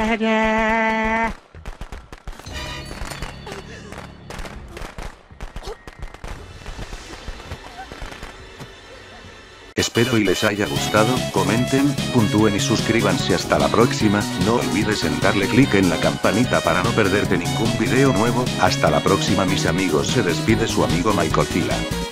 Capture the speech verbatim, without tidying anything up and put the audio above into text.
Espero y les haya gustado, comenten, puntúen y suscríbanse hasta la próxima, no olvides en darle clic en la campanita para no perderte ningún video nuevo, hasta la próxima mis amigos se despide su amigo Michael Fila.